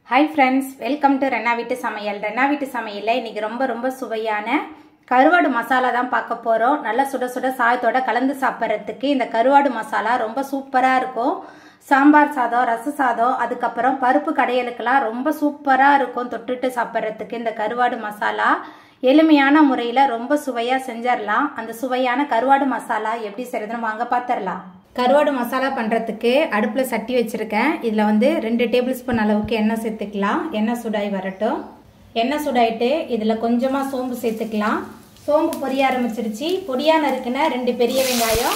Hi friends, welcome to Rena வீட்டு சமையல். ரெனா வீட்டு சமையல்ல இன்னைக்கு ரொம்ப சுவையான கருவாடு மசாலா தான் பார்க்க போறோம். நல்ல சுட சுட சாதத்தோட கலந்து சாப்பிடுறதுக்கு இந்த கருவாடு மசாலா ரொம்ப சூப்பரா இருக்கும். சாம்பார் சாதம், ரச சாதம், அதுக்கு அப்புறம் பருப்பு கடையலுக்குலாம் ரொம்ப சூப்பரா இருக்கும். தொட்டுட்டு சாப்பிடுறதுக்கு இந்த கருவாடு மசாலா எளிமையான முறையில ரொம்ப சுவையா செஞ்சிரலாம். அந்த சுவையான கருவாடு மசாலா எப்படி செய்யறதுன்னு வாங்க பாத்திரலாம். கருவாடு மசாலா பண்றதுக்கு அடுப்புல சட்டி வச்சிருக்கேன். இதுல 2 டேபிள் ஸ்பூன் அளவுக்கு எண்ணெய் சேர்த்துக்கலாம். எண்ணெய் சூடாய் வரட்டும். எண்ணெய் சூடாயிட்டு இதுல கொஞ்சமா சோம்பு சேர்த்துக்கலாம். சோம்பு பொரிய ஆரம்பிச்சிருச்சு. பொடியா நறுக்குன 2 பெரிய வெங்காயம்,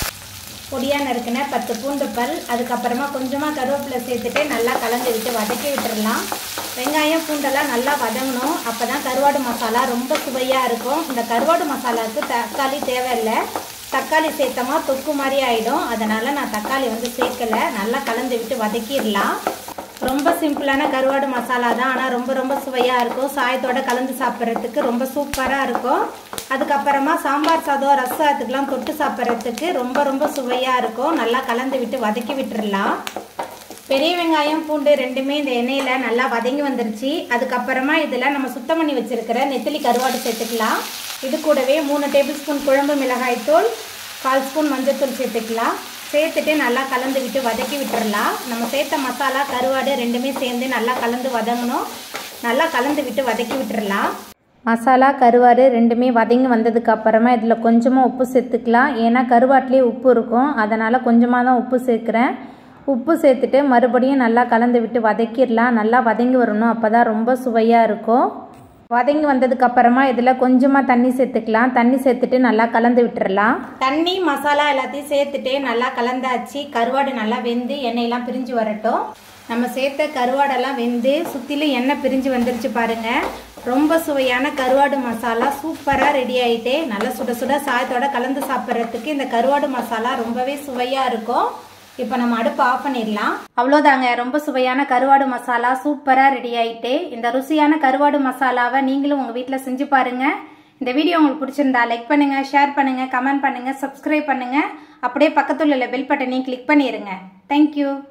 பொடியா நறுக்குன 10 பூண்டு பல், அதுக்கப்புறமா கொஞ்சமா கருவேப்பிலை சேர்த்துட்டு நல்லா கலந்து விட்டு வதக்கி விட்டுறலாம். வெங்காயம் பூண்டெல்லாம் நல்லா வதங்கணும். அப்பதான் கருவாடு மசாலா ரொம்ப சுவையா இருக்கும். இந்த கருவாடு மசாலாவுக்கு தக்காளி தேவையில்லை. தக்காளி சேர்த்தமா தொக்கு மாதிரி ஆயிடும். அதனால நான் தக்காளி சேர்க்கல. நல்லா கலந்து விட்டு வதக்கிடலாம். ரொம்ப சிம்பிளான கருவாடு மசாலா தான், ஆனால் ரொம்ப சுவையா இருக்கும். சாயத்தோட கலந்து சாப்பிட்றதுக்கு ரொம்ப சூப்பரா இருக்கும். அதுக்கப்புறமா சாம்பார் சாதம், ரச சாதத்துக்கெல்லாம் தொட்டு சாப்பிட்றதுக்கு ரொம்ப சுவையா இருக்கும். நல்லா கலந்து விட்டு வதக்கி விட்டுடலாம். பெரிய வெங்காயம் பூண்டு ரெண்டுமே இந்த எண்ணெயில நல்லா வதங்கி வந்துருச்சு. அதுக்கப்புறமா இதில் நம்ம சுத்தம் பண்ணி வச்சிருக்கிற நெத்திலி கருவாடு சேர்த்துக்கலாம். இது கூடவே 3 டேபிள் ஸ்பூன் குழம்பு மிளகாய் தூள், 1/4 ஸ்பூன் மஞ்சள் தூள் சேர்த்துக்கலாம். சேர்த்துட்டு நல்லா கலந்து விட்டு வதக்கி விட்டுறலாம். நம்ம சேர்த்த மசாலா கருவாடு ரெண்டுமே சேர்ந்து நல்லா கலந்து வதங்கணும். நல்லா கலந்து விட்டு வதக்கி விட்டுறலாம். மசாலா கருவாடு ரெண்டுமே வதங்கி வந்ததுக்கு அப்புறமா இதில் கொஞ்சமாக உப்பு சேர்த்துக்கலாம். ஏன்னா கருவாட்டிலே உப்பு இருக்கும், அதனால் கொஞ்சமாக தான் உப்பு சேர்க்குறேன். உப்பு சேர்த்துட்டு மறுபடியும் நல்லா கலந்து விட்டு வதக்கிடலாம். நல்லா வதங்கி வரணும், அப்போ தான் ரொம்ப சுவையாக இருக்கும். வதங்கி வந்ததுக்கு அப்புறமா இதில் கொஞ்சமாக தண்ணி சேர்த்துக்கலாம். தண்ணி சேர்த்துட்டு நல்லா கலந்து விட்டுறலாம். தண்ணி மசாலா எல்லாத்தையும் சேர்த்துட்டு நல்லா கலந்தாச்சு. கருவாடு நல்லா வெந்து எண்ணெயெல்லாம் பிரிஞ்சு வரட்டும். நம்ம சேர்த்த கருவாடெல்லாம் வெந்து சுற்றிலும் எண்ணெய் பிரிஞ்சு வந்துருச்சு பாருங்க. ரொம்ப சுவையான கருவாடு மசாலா சூப்பராக ரெடி ஆகிட்டே நல்லா சுட சுட சாயத்தோட கலந்து சாப்பிட்றதுக்கு இந்த கருவாடு மசாலா ரொம்பவே சுவையாக இருக்கும். இப்போ நம்ம அடுப்பு ஆஃப் பண்ணிடலாம். அவ்வளோதாங்க, ரொம்ப சுவையான கருவாடு மசாலா சூப்பராக ரெடி ஆகிட்டு. இந்த ருசியான கருவாடு மசாலாவை நீங்களும் உங்கள் வீட்டில் செஞ்சு பாருங்க. இந்த வீடியோ உங்களுக்கு பிடிச்சிருந்தா லைக் பண்ணுங்க, ஷேர் பண்ணுங்க, கமெண்ட் பண்ணுங்க, சப்ஸ்கிரைப் பண்ணுங்க. அப்படியே பக்கத்துல உள்ள பெல் பட்டனையும் கிளிக் பண்ணிடுங்க. தேங்க்யூ.